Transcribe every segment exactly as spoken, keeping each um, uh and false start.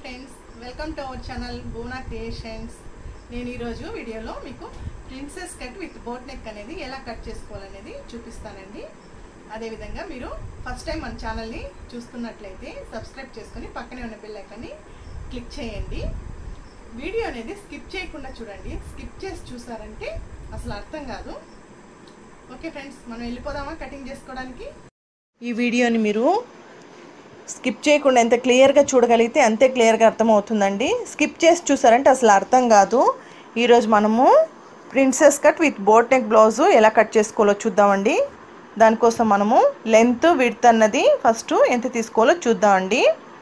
Friends, welcome to our channel bona creations. నేను ఈరోజు వీడియోలో మీకు princess cut with boat neck అనేది ఎలా కట్ చేసుకోవాలనేది చూపిస్తానండి. అదేవిధంగా మీరు ఫస్ట్ టైం మన ఛానల్ని చూస్తున్నట్లయితే సబ్స్క్రైబ్ చేసుకొని పక్కనే ఉన్న బెల్ ఐకాన్ని క్లిక్ చేయండి. వీడియో అనేది స్కిప్ చేయకుండా చూడండి. స్కిప్ చేసి చూసారంటే అసలు అర్థం కాదు. ఓకే ఫ్రెండ్స్, మనం వెళ్ళిపోదామా కటింగ్ చేసుకోవడానికి. ఈ వీడియోని మీరు స్కిప్ చేయకుండా ఎంత క్లియర్గా చూడగలిగితే అంతే క్లియర్గా అర్థమవుతుందండి. స్కిప్ చేసి చూసారంటే అసలు అర్థం కాదు. ఈరోజు మనము princess cut with boat neck blouse ఎలా కట్ చేసుకోవాలో చూద్దామండి. దానికోసం మనము లెంత్ విడ్త్ అన్నది ఫస్ట్ ఎంత తీసుకోవాలో చూద్దామండి.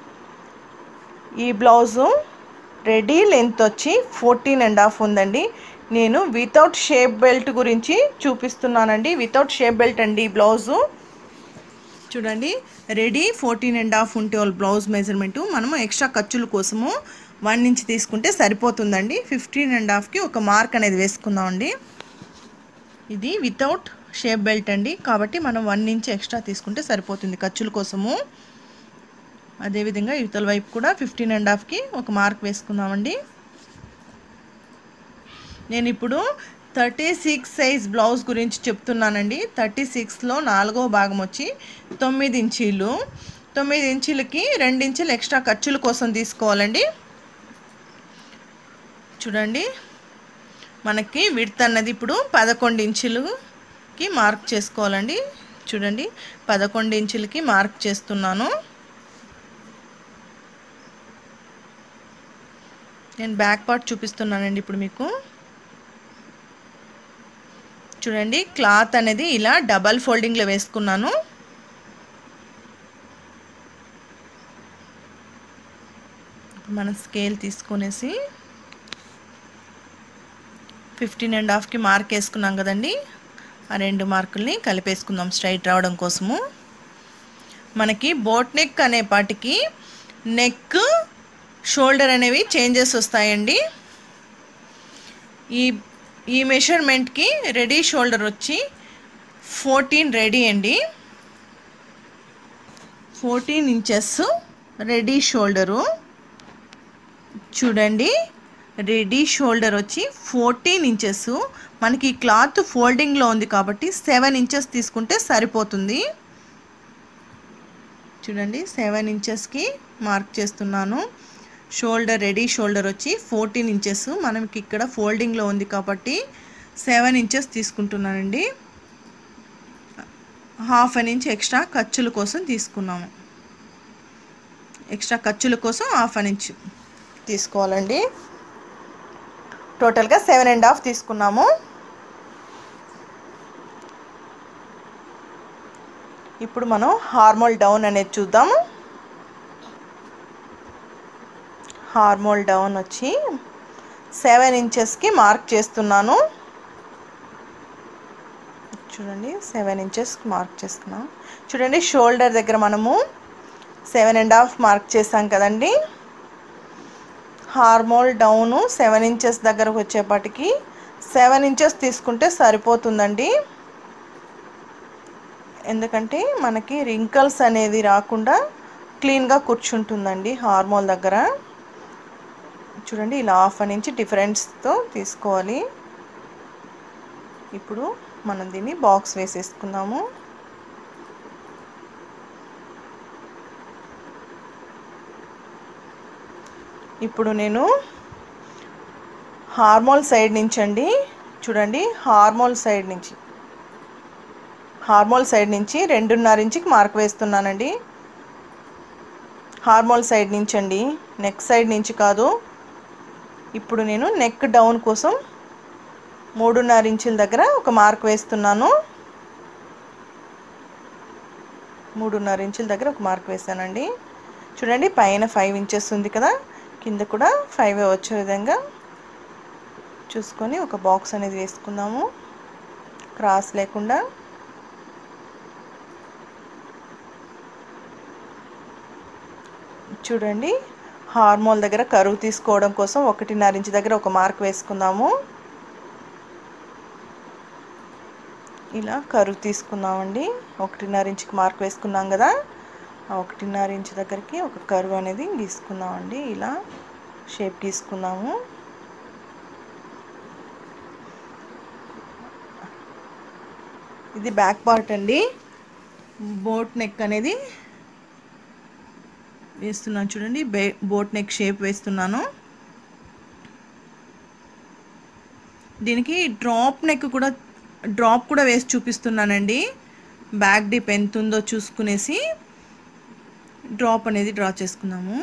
ఈ బ్లౌజు రెడీ లెంత్ వచ్చి ఫోర్టీన్ అండ్ హాఫ్ ఉందండి. నేను వితౌట్ షేప్ బెల్ట్ గురించి చూపిస్తున్నానండి. వితౌట్ షేప్ బెల్ట్ అండి ఈ బ్లౌజు. చూడండి, రెడీ ఫోర్టీన్ అండ్ హాఫ్ ఉంటే వాళ్ళ బ్లౌజ్ మెజర్మెంటు మనము ఎక్స్ట్రా ఖర్చుల కోసము వన్ ఇంచ్ తీసుకుంటే సరిపోతుందండి. ఫిఫ్టీన్ అండ్ హాఫ్కి ఒక మార్క్ అనేది వేసుకుందామండి. ఇది వితౌట్ షేప్ బెల్ట్ అండి, కాబట్టి మనం వన్ ఇంచ్ ఎక్స్ట్రా తీసుకుంటే సరిపోతుంది ఖర్చుల కోసము. అదేవిధంగా ఇవతల వైపు కూడా ఫిఫ్టీన్ అండ్ హాఫ్కి ఒక మార్క్ వేసుకుందామండి. నేను ఇప్పుడు థర్టీ సిక్స్ సైజ్ బ్లౌజ్ గురించి చెప్తున్నానండి. థర్టీ సిక్స్లో నాలుగో భాగం వచ్చి తొమ్మిది ఇంచీలు. తొమ్మిది ఇంచులకి రెండు ఇంచులు ఎక్స్ట్రా ఖర్చుల కోసం తీసుకోవాలండి. చూడండి, మనకి విడ్త్ అన్నది ఇప్పుడు పదకొండు ఇంచులకి మార్క్ చేసుకోవాలండి. చూడండి, పదకొండు ఇంచులకి మార్క్ చేస్తున్నాను. నేను బ్యాక్ పార్ట్ చూపిస్తున్నానండి ఇప్పుడు మీకు. చూడండి, క్లాత్ అనేది ఇలా డబల్ ఫోల్డింగ్లో వేసుకున్నాను. మనం స్కేల్ తీసుకునేసి ఫిఫ్టీన్ అండ్ హాఫ్కి మార్క్ వేసుకున్నాం కదండి. ఆ రెండు మార్కుల్ని కలిపేసుకుందాం స్ట్రైట్ రావడం కోసము. మనకి బోట్ నెక్ అనే పాటికి నెక్ షోల్డర్ అనేవి చేంజెస్ వస్తాయండి. ఈ ఈ మెషర్మెంట్కి రెడీ షోల్డర్ వచ్చి ఫోర్టీన్ రెడీ అండి. Fourteen inches ready shoulder. చూడండి, రెడీ షోల్డర్ వచ్చి ఫోర్టీన్ ఇంచెస్. మనకి క్లాత్ ఫోల్డింగ్లో ఉంది కాబట్టి సెవెన్ ఇంచెస్ తీసుకుంటే సరిపోతుంది. చూడండి, సెవెన్ ఇంచెస్కి మార్క్ చేస్తున్నాను. షోల్డర్ రెడీ షోల్డర్ వచ్చి ఫోర్టీన్ ఇంచెస్. మనకి ఇక్కడ ఫోల్డింగ్లో ఉంది కాబట్టి సెవెన్ ఇంచెస్ తీసుకుంటున్నానండి. హాఫ్ అన్ ఇంచ్ ఎక్స్ట్రా ఖర్చుల కోసం తీసుకున్నాము. ఎక్స్ట్రా ఖర్చుల కోసం హాఫ్ అన్ ఇంచ్ తీసుకోవాలండి. టోటల్గా సెవెన్ అండ్ హాఫ్ తీసుకున్నాము. ఇప్పుడు మనం హార్మోల్ డౌన్ అనేది చూద్దాము. హార్మోల్ డౌన్ వచ్చి సెవెన్ ఇంచెస్కి మార్క్ చేస్తున్నాను. చూడండి, సెవెన్ ఇంచెస్కి మార్క్ చేస్తున్నాను. చూడండి, షోల్డర్ దగ్గర మనము సెవెన్ అండ్ హాఫ్ మార్క్ చేసాం కదండి. హార్మోల్ డౌను సెవెన్ ఇంచెస్ దగ్గరకు వచ్చేపాటికి సెవెన్ ఇంచెస్ తీసుకుంటే సరిపోతుందండి. ఎందుకంటే మనకి రింకల్స్ అనేది రాకుండా క్లీన్గా కూర్చుంటుందండి హార్మోల్ దగ్గర. చూడండి, ఇలా హాఫ్ అన్ ఇంచ్ డిఫరెన్స్తో తీసుకోవాలి. ఇప్పుడు మనం దీన్ని బాక్స్ వేసేసుకుందాము. ఇప్పుడు నేను హార్మోల్ సైడ్ నుంచి అండి, చూడండి, హార్మోల్ సైడ్ నుంచి హార్మోల్ సైడ్ నుంచి రెండున్నర ఇంచుకి మార్క్ వేస్తున్నానండి. హార్మోల్ సైడ్ నుంచి అండి, నెక్ సైడ్ నుంచి కాదు. ఇప్పుడు నేను నెక్ డౌన్ కోసం మూడున్నర ఇంచుల దగ్గర ఒక మార్క్ వేస్తున్నాను. మూడున్నర ఇంచుల దగ్గర ఒక మార్క్ వేసానండి. చూడండి, పైన ఫైవ్ ఇంచెస్ ఉంది కదా, కింద కూడా ఫైవ్ వచ్చే విధంగా చూసుకొని ఒక బాక్స్ అనేది వేసుకుందాము క్రాస్ లేకుండా. చూడండి, హార్మోల్ దగ్గర కరువు తీసుకోవడం కోసం ఒకటిన్నర ఇంచు దగ్గర ఒక మార్క్ వేసుకుందాము. ఇలా కరువు తీసుకుందామండి. ఒకటిన్నర ఇంచుకి మార్క్ వేసుకున్నాం కదా, ఆ ఒకటిన్నర ఇంచ్ దగ్గరికి ఒక కర్వ్ అనేది గీసుకుందామండి. ఇలా షేప్ గీసుకుందాము. ఇది బ్యాక్ పార్ట్ అండి. బోట్ నెక్ అనేది వేస్తున్నాను చూడండి. బే బోట్ నెక్ షేప్ వేస్తున్నాను. దీనికి డ్రాప్ నెక్ కూడా డ్రాప్ కూడా వేసి చూపిస్తున్నానండి. బ్యాక్ డిప్ ఎంత ఉందో చూసుకునేసి డ్రాప్ అనేది డ్రా చేసుకున్నాము.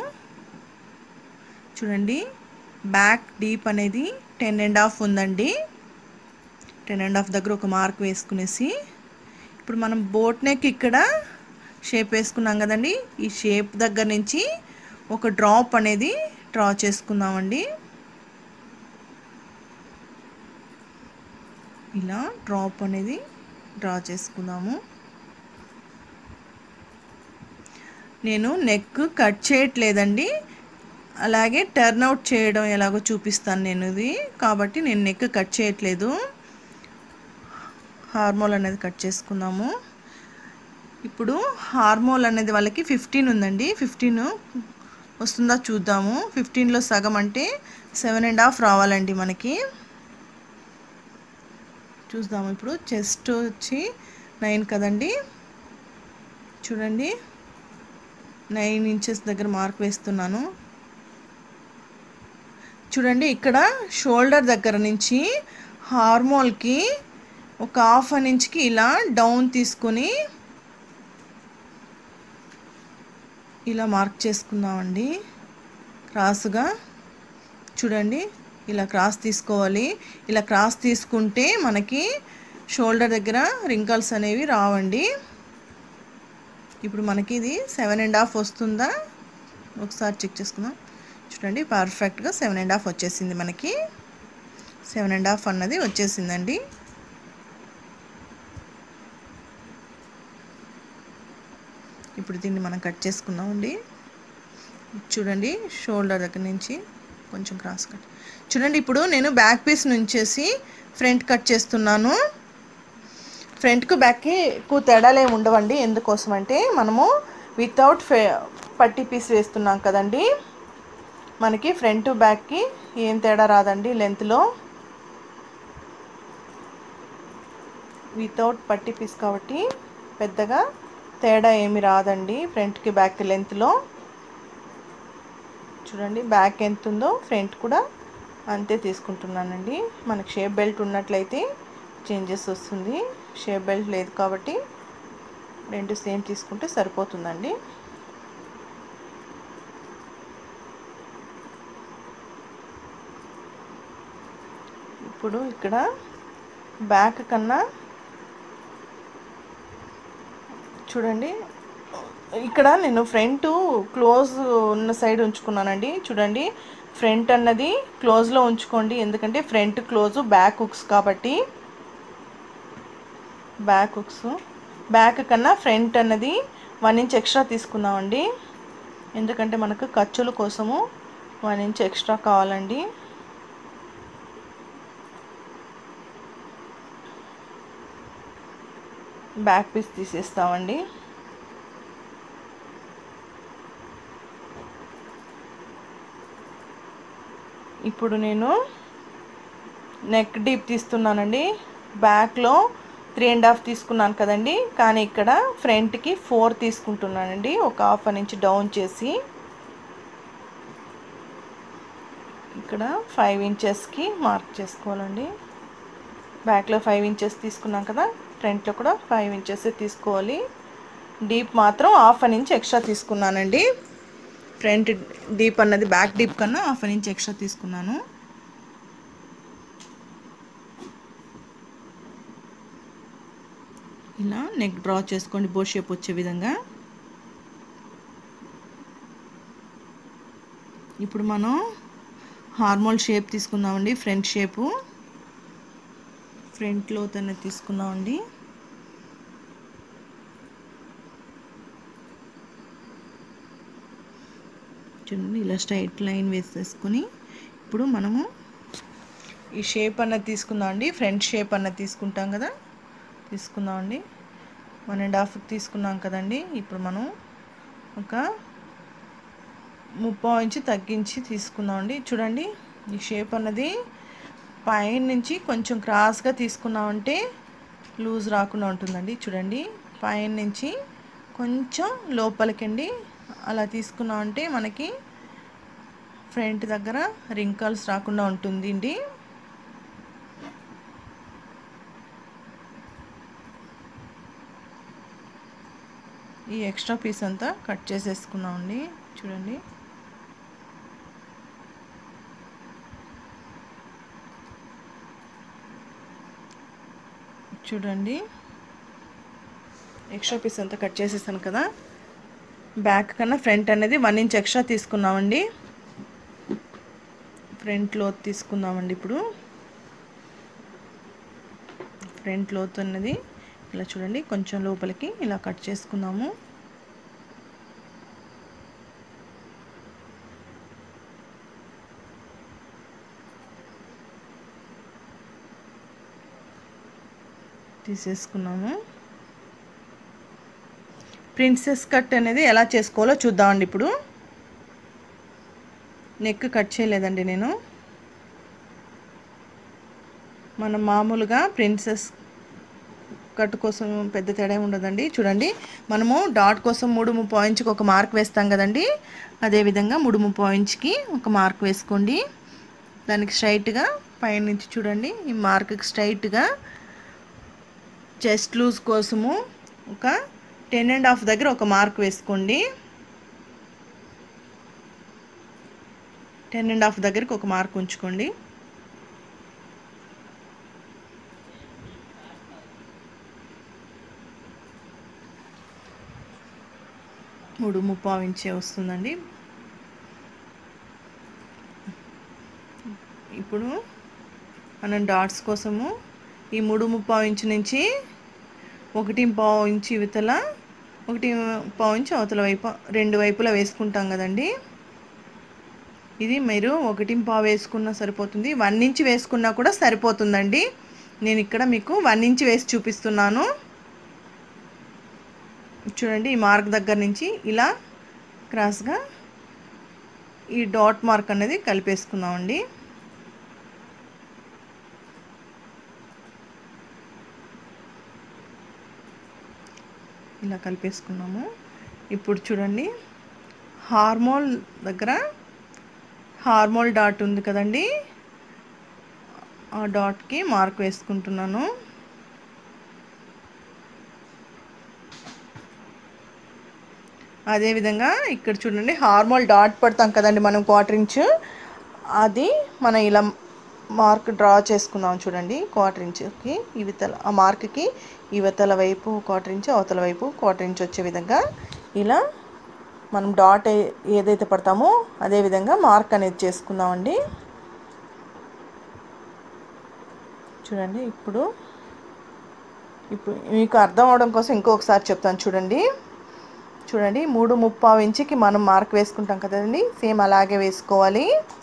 చూడండి బ్యాక్ డీప్ అనేది టెన్ అండ్ హాఫ్ ఉందండి. టెన్ అండ్ హాఫ్ దగ్గర ఒక మార్క్ వేసుకునేసి ఇప్పుడు మనం బోట్ నెక్ ఇక్కడ షేప్ వేసుకున్నాం కదండి. ఈ షేప్ దగ్గర నుంచి ఒక డ్రాప్ అనేది డ్రా చేసుకుందామండి. ఇలా డ్రాప్ అనేది డ్రా చేసుకుందాము. నేను నెక్ కట్ చేయట్లేదండి, అలాగే టర్న్ అవుట్ చేయడం ఎలాగో చూపిస్తాను నేను ఇది. కాబట్టి నేను నెక్ కట్ చేయట్లేదు. హార్మోల్ అనేది కట్ చేసుకుందాము. ఇప్పుడు హార్మోల్ అనేది వాళ్ళకి ఫిఫ్టీన్ ఉందండి. ఫిఫ్టీన్ వస్తుందా చూద్దాము. ఫిఫ్టీన్లో సగం అంటే సెవెన్ అండ్ హాఫ్ రావాలండి మనకి. చూద్దాము. ఇప్పుడు చెస్ట్ వచ్చి నైన్ కదండి. చూడండి నైన్ ఇంచెస్ దగ్గర మార్క్ వేస్తున్నాను. చూడండి ఇక్కడ షోల్డర్ దగ్గర నుంచి హార్మోల్కి ఒక హాఫ్ అన్ ఇంచ్కి ఇలా డౌన్ తీసుకొని ఇలా మార్క్ చేసుకుందామండి క్రాస్గా. చూడండి ఇలా క్రాస్ తీసుకోవాలి. ఇలా క్రాస్ తీసుకుంటే మనకి షోల్డర్ దగ్గర రింకల్స్ అనేవి రావండి. ఇప్పుడు మనకి ఇది సెవెన్ అండ్ హాఫ్ వస్తుందా ఒకసారి చెక్ చేసుకుందాం. చూడండి పర్ఫెక్ట్గా సెవెన్ అండ్ హాఫ్ వచ్చేసింది. మనకి సెవెన్ అండ్ హాఫ్ అన్నది వచ్చేసిందండి. ఇప్పుడు దీన్ని మనం కట్ చేసుకుందామండి. చూడండి షోల్డర్ దగ్గర నుంచి కొంచెం క్రాస్ కట్. చూడండి ఇప్పుడు నేను బ్యాక్ పీస్ నుంచేసి ఫ్రంట్ కట్ చేస్తున్నాను. ఫ్రంట్కు బ్యాక్కి ఎక్కువ తేడాలు ఏమి ఉండవండి. ఎందుకోసం అంటే మనము వితౌట్ ఫే పట్టి పీస్ వేస్తున్నాం కదండి. మనకి ఫ్రంట్ బ్యాక్కి ఏం తేడా రాదండి లెంత్లో. వితౌట్ పట్టి పీస్ కాబట్టి పెద్దగా తేడా ఏమి రాదండి ఫ్రంట్కి బ్యాక్ లెంత్లో. చూడండి బ్యాక్ ఎంత ఉందో ఫ్రంట్ కూడా అంతే తీసుకుంటున్నానండి. మనకి షేప్ బెల్ట్ ఉన్నట్లయితే చేంజెస్ వస్తుంది. షేప్ బెల్ట్ లేదు కాబట్టి రెండు సేమ్ తీసుకుంటే సరిపోతుందండి. ఇప్పుడు ఇక్కడ బ్యాక్ కన్నా చూడండి ఇక్కడ నేను ఫ్రంట్ క్లోజ్ ఉన్న సైడ్ ఉంచుకున్నానండి. చూడండి ఫ్రంట్ అన్నది క్లోజ్లో ఉంచుకోండి. ఎందుకంటే ఫ్రంట్ క్లోజ్ బ్యాక్ హుక్స్ కాబట్టి. బ్యాక్ హుక్స్ బ్యాక్ కన్నా ఫ్రంట్ అన్నది వన్ ఇంచ్ ఎక్స్ట్రా తీసుకున్నామండి. ఎందుకంటే మనకు ఖర్చుల కోసము వన్ ఇంచ్ ఎక్స్ట్రా కావాలండి. బ్యాక్ పీస్ తీసేస్తామండి. ఇప్పుడు నేను నెక్ డీప్ తీస్తున్నానండి. బ్యాక్లో త్రీ అండ్ హాఫ్ తీసుకున్నాను కదండి, కానీ ఇక్కడ ఫ్రంట్కి ఫోర్ తీసుకుంటున్నానండి. ఒక హాఫ్ అన్ ఇంచ్ డౌన్ చేసి ఇక్కడ ఫైవ్ ఇంచెస్కి మార్క్ చేసుకోవాలండి. బ్యాక్లో ఫైవ్ ఇంచెస్ తీసుకున్నాం కదా, ఫ్రంట్లో కూడా ఫైవ్ ఇంచెస్ తీసుకోవాలి. డీప్ మాత్రం హాఫ్ అన్ ఇంచ్ ఎక్స్ట్రా తీసుకున్నానండి. ఫ్రంట్ డీప్ అన్నది బ్యాక్ డీప్ కన్నా హాఫ్ అన్ ఇంచ్ ఎక్స్ట్రా తీసుకున్నాను. ఇలా నెక్ డ్రా చేసుకోండి బో షేప్ వచ్చే విధంగా. ఇప్పుడు మనం హార్మోల్ షేప్ తీసుకుందామండి. ఫ్రంట్ షేపు ఫ్రంట్లో తన తీసుకున్నామండి. చూడండి ఇలా స్ట్రైట్ లైన్ వేసేసుకొని ఇప్పుడు మనము ఈ షేప్ అన్నది తీసుకుందామండి. ఫ్రంట్ షేప్ అన్నది తీసుకుంటాం కదా, తీసుకుందామండి. వన్ అండ్ హాఫ్ తీసుకున్నాం కదండి. ఇప్పుడు మనం ఒక ముప్పావు ఇంచు తగ్గించి తీసుకున్నామండి. చూడండి ఈ షేప్ అన్నది పైన నుంచి కొంచెం క్రాస్గా తీసుకున్నామంటే లూజ్ రాకుండా ఉంటుందండి. చూడండి పైన నుంచి కొంచెం లోపలికండి అలా తీసుకున్నామంటే మనకి ఫ్రంట్ దగ్గర రింకల్స్ రాకుండా ఉంటుంది అండి. ఈ ఎక్స్ట్రా పీస్ అంతా కట్ చేసేసుకున్నామండి. చూడండి చూడండి ఎక్స్ట్రా పీస్ అంతా కట్ చేసేసాను కదా. బ్యాక్ కన్నా ఫ్రంట్ అనేది వన్ ఇంచ్ ఎక్స్ట్రా తీసుకున్నామండి. ఫ్రంట్ లోత్ తీసుకుందామండి. ఇప్పుడు ఫ్రంట్ లోత్ అన్నది ఇలా చూడండి కొంచెం లోపలికి ఇలా కట్ చేసుకుందాము. తీసేసుకున్నాము. ప్రిన్సెస్ కట్ అనేది ఎలా చేసుకోవాలో చూద్దామండి. ఇప్పుడు నెక్ కట్ చేయలేదండి నేను. మనం మామూలుగా ప్రిన్సెస్ కట్ కోసం పెద్ద తేడా ఉండదండి. చూడండి మనము డాట్ కోసం మూడు ముప్పావు ఇంచుకి ఒక మార్క్ వేస్తాం కదండి. అదేవిధంగా మూడు ముప్పావు ఇంచుకి ఒక మార్క్ వేసుకోండి. దానికి స్ట్రైట్గా పైనుంచి చూడండి ఈ మార్క్కి స్ట్రైట్గా చెస్ట్ లూజ్ కోసము ఒక టెన్ అండ్ హాఫ్ దగ్గర ఒక మార్క్ వేసుకోండి. టెన్ అండ్ హాఫ్ దగ్గరికి ఒక మార్క్ ఉంచుకోండి. మూడు ముప్పావు ఇంచే వస్తుందండి. ఇప్పుడు మనం డాట్స్ కోసము ఈ మూడు ముప్పావు ఇంచు నుంచి ఒకటి పావు ఇంచు ఇవతల ఒకటి పావు ఇంచు అవతల వైపు రెండు వైపులా వేసుకుంటాం కదండి. ఇది మీరు ఒకటి పావు వేసుకున్నా సరిపోతుంది, వన్ ఇంచ్ వేసుకున్నా కూడా సరిపోతుందండి. నేను ఇక్కడ మీకు వన్ ఇంచ్ వేసి చూపిస్తున్నాను. చూడండి ఈ మార్క్ దగ్గర నుంచి ఇలా క్రాస్గా ఈ డాట్ మార్క్ అనేది కలిపేసుకుందామండి. ఇలా కలిపేసుకున్నాము. ఇప్పుడు చూడండి హార్మోల్ దగ్గర హార్మోల్ డాట్ ఉంది కదండి, ఆ డాట్కి మార్క్ వేసుకుంటున్నాను. అదేవిధంగా ఇక్కడ చూడండి హార్మోల్ డాట్ పడతాం కదండి మనం క్వార్టర్ ఇంచు, అది మనం ఇలా మార్క్ డ్రా చేసుకుందాం. చూడండి క్వార్టర్ ఇంచుకి ఇవతల ఆ మార్క్కి ఇవతల వైపు క్వార్టర్ ఇంచు అవతల వైపు క్వార్టర్ ఇంచు వచ్చే విధంగా ఇలా మనం డాట్ ఏదైతే పడతామో అదే విధంగా మార్క్ అనేది చేసుకుందామండి. చూడండి ఇప్పుడు ఇప్పుడు మీకు అర్థం అవడం కోసం ఇంకొకసారి చెప్తాను. చూడండి చూడండి మూడు ముప్పావు ఇంచుకి మనం మార్క్ వేసుకుంటాం కదండి, సేమ్ అలాగే వేసుకోవాలి.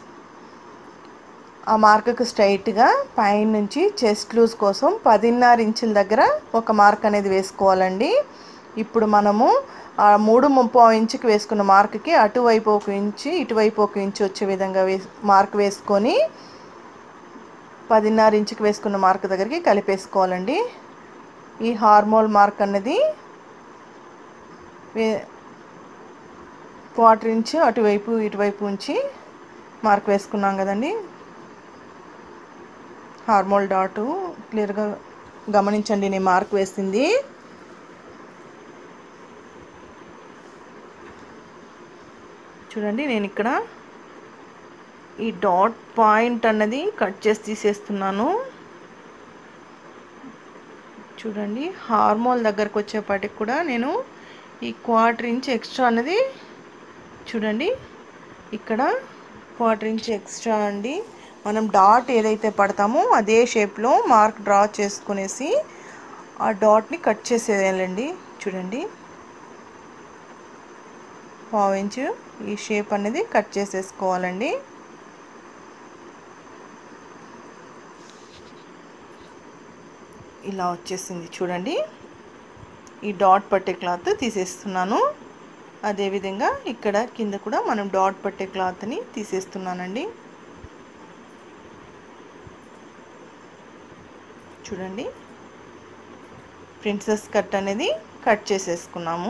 ఆ మార్క్కి స్ట్రైట్గా పైన నుంచి చెస్ట్ లూజ్ కోసం పదిన్నర ఇంచుల దగ్గర ఒక మార్క్ అనేది వేసుకోవాలండి. ఇప్పుడు మనము ఆ మూడు ముప్పావు ఇంచుకి వేసుకున్న మార్క్కి అటువైపు ఒక ఇంచు ఇటువైపు ఒక ఇంచు వచ్చే విధంగా వే మార్క్ వేసుకొని పదిన్నర ఇంచుకి వేసుకున్న మార్క్ దగ్గరికి కలిపేసుకోవాలండి. ఈ హార్మోల్ మార్క్ అన్నది వే క్వార్టర్ ఇంచు అటువైపు ఇటువైపు ఉంచి మార్క్ వేసుకున్నాం కదండి. హార్మోల్ డాటు క్లియర్గా గమనించండి, నేను మార్క్ వేసింది. చూడండి నేను ఇక్కడ ఈ డాట్ పాయింట్ అన్నది కట్ చేసి తీసేస్తున్నాను. చూడండి హార్మోల్ దగ్గరకు వచ్చేపాటికి కూడా నేను ఈ క్వార్టర్ ఇంచ్ ఎక్స్ట్రా అన్నది చూడండి ఇక్కడ క్వార్టర్ ఇంచ్ ఎక్స్ట్రా అండి. మనం డాట్ ఏదైతే పడతామో అదే షేప్లో మార్క్ డ్రా చేసుకునేసి ఆ డాట్ని కట్ చేసేయాలండి. చూడండి పావు ఇంచు ఈ షేప్ అనేది కట్ చేసేసుకోవాలండి. ఇలా వచ్చేసింది చూడండి. ఈ డాట్ పట్టే క్లాత్ తీసేస్తున్నాను. అదేవిధంగా ఇక్కడ కింద కూడా మనం డాట్ పట్టే క్లాత్ని తీసేస్తున్నానండి. చూడండి, ప్రిన్సెస్ కట్ అనేది కట్ చేసేసుకున్నాము.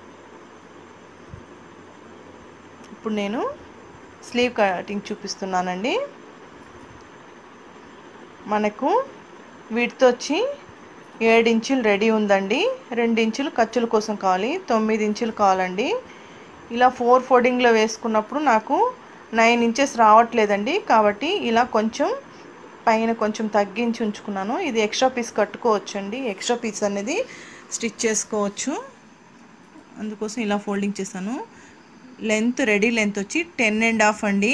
ఇప్పుడు నేను స్లీవ్ కటింగ్ చూపిస్తున్నానండి. మనకు వీటితో వచ్చి ఏడు ఇంచులు రెడీ ఉందండి. రెండు ఇంచులు ఖర్చుల కోసం కావాలి, తొమ్మిది ఇంచులు కావాలండి. ఇలా ఫోర్ ఫోల్డింగ్లో వేసుకున్నప్పుడు నాకు నైన్ ఇంచెస్ రావట్లేదండి. కాబట్టి ఇలా కొంచెం పైన కొంచెం తగ్గించి ఉంచుకున్నాను. ఇది ఎక్స్ట్రా పీస్ కట్టుకోవచ్చు అండి. ఎక్స్ట్రా పీస్ అనేది స్టిచ్ చేసుకోవచ్చు. అందుకోసం ఇలా ఫోల్డింగ్ చేశాను. లెంత్ రెడీ లెంత్ వచ్చి టెన్ అండ్ హాఫ్ అండి.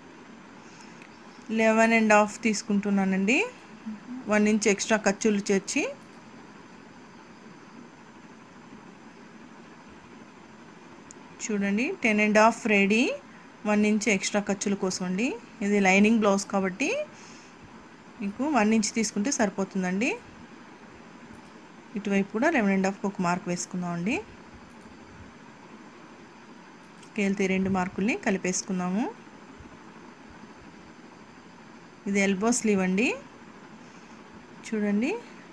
లెవెన్ అండ్ హాఫ్ తీసుకుంటున్నానండి. వన్ ఇంచ్ ఎక్స్ట్రా ఖర్చులు చేర్చి చూడండి, ten and half ready, one inch extra ఖర్చుల కోసం అండి. ఇది లైనింగ్ బ్లౌజ్ కాబట్టి మీకు వన్ ఇంచ్ తీసుకుంటే సరిపోతుందండి. ఇటువైపు కూడా లెవెన్ అండ్ హాఫ్కి ఒక మార్క్ వేసుకుందామండి. స్కేల్తో రెండు మార్కుల్ని కలిపేసుకుందాము. ఇది ఎల్బో స్లీవ్ అండి. చూడండి,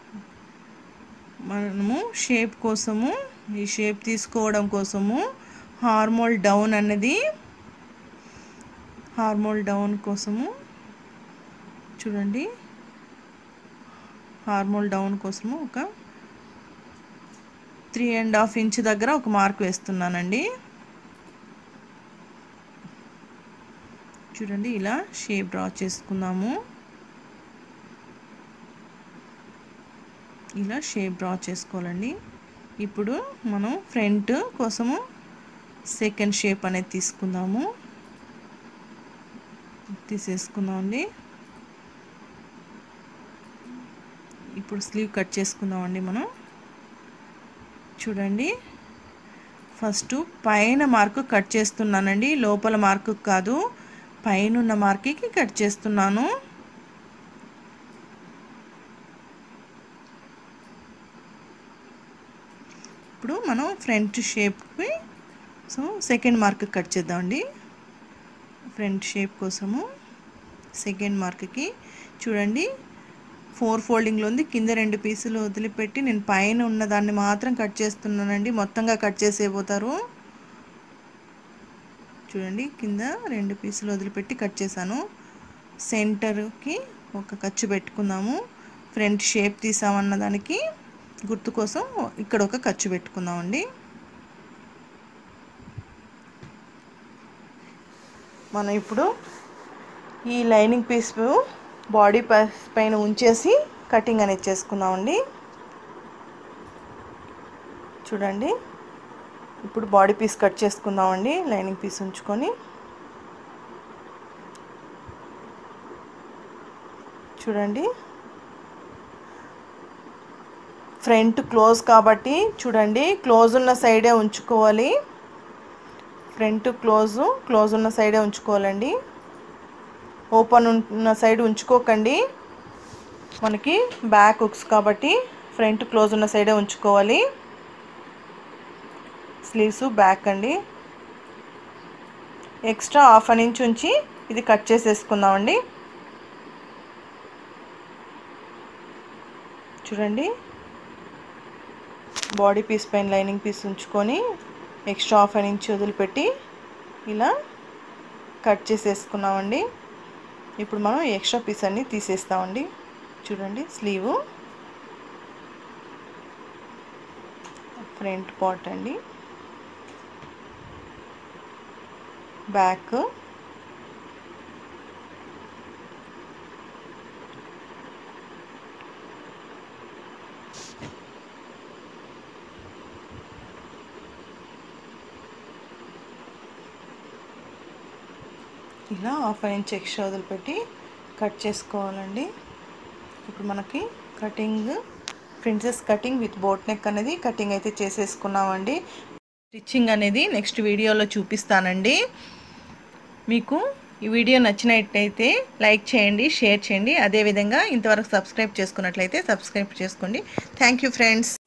మనము షేప్ కోసము, ఈ షేప్ తీసుకోవడం కోసము హార్మోల్ డౌన్ అన్నది హార్మోల్ డౌన్ కోసము చూడండి హార్మోల్ డౌన్ కోసము ఒక త్రీ అండ్ హాఫ్ ఇంచ్ దగ్గర ఒక మార్క్ వేస్తున్నానండి. చూడండి, ఇలా షేప్ డ్రా చేసుకుందాము. ఇలా షేప్ డ్రా చేసుకోవాలండి. ఇప్పుడు మనం ఫ్రంట్ కోసము సెకండ్ షేప్ అనేది తీసుకుందాము. తీసేసుకుందామండి. ఇప్పుడు స్లీవ్ కట్ చేసుకుందామండి మనం. చూడండి, ఫస్ట్ పైన మార్కు కట్ చేస్తున్నానండి, లోపల మార్కు కాదు, పైన ఉన్న మార్కుకి కట్ చేస్తున్నాను. ఇప్పుడు మనం ఫ్రంట్ షేప్కి సో సెకండ్ మార్క్ కట్ చేద్దామండి. ఫ్రంట్ షేప్ కోసము సెకండ్ మార్క్కి చూడండి ఫోర్ ఫోల్డింగ్లో ఉంది. కింద రెండు పీసులు వదిలిపెట్టి నేను పైన ఉన్నదాన్ని మాత్రం కట్ చేస్తున్నానండి. మొత్తంగా కట్ చేసేపోతారు. చూడండి, కింద రెండు పీసులు వదిలిపెట్టి కట్ చేశాను. సెంటర్కి ఒక ఖర్చు పెట్టుకుందాము. ఫ్రంట్ షేప్ తీసామన్న దానికి గుర్తు కోసం ఇక్కడ ఒక ఖర్చు పెట్టుకుందామండి. మనం ఇప్పుడు ఈ లైనింగ్ పీస్ బాడీ పైన ఉంచేసి కటింగ్ అనేది చేసుకుందామండి. చూడండి, ఇప్పుడు బాడీ పీస్ కట్ చేసుకుందామండి. లైనింగ్ పీస్ ఉంచుకొని చూడండి, ఫ్రంట్ క్లోజ్ కాబట్టి చూడండి క్లోజ్ ఉన్న సైడే ఉంచుకోవాలి. ఫ్రంట్ క్లోజ్ క్లోజ్ ఉన్న సైడే ఉంచుకోవాలండి. ఓపెన్ ఉన్న సైడ్ ఉంచుకోకండి. మనకి బ్యాక్ హుక్స్ కాబట్టి ఫ్రంట్ క్లోజ్ ఉన్న సైడే ఉంచుకోవాలి. స్లీవ్స్ బ్యాక్ అండి. ఎక్స్ట్రా హాఫ్ అన్ ఇంచ్ ఉంచి ఇది కట్ చేసేసుకుందామండి. చూడండి, బాడీ పీస్ పైన లైనింగ్ పీస్ ఉంచుకొని ఎక్స్ట్రా హాఫ్ అన్ ఇంచ్ వదిలిపెట్టి ఇలా కట్ చేసేసుకున్నామండి. ఇప్పుడు మనం ఎక్స్ట్రా పీస్ అన్ని తీసేస్తామండి. చూడండి, స్లీవ్ ఫ్రంట్ పార్ట్ అండి, బ్యాక్ ఇలా హాఫ్ ఇంచ్ ఎక్స్ట్రా వదిలిపెట్టి కట్ చేసుకోవాలండి. ఇప్పుడు మనకి cutting princess cutting with boat neck అనేది కటింగ్ అయితే చేసేసుకున్నామండి. స్టిచ్చింగ్ అనేది నెక్స్ట్ వీడియోలో చూపిస్తానండి. మీకు ఈ వీడియో నచ్చినట్టయితే లైక్ చేయండి, షేర్ చేయండి. అదేవిధంగా ఇంతవరకు సబ్స్క్రైబ్ చేసుకున్నట్లయితే సబ్స్క్రైబ్ చేసుకోండి. Thank you friends.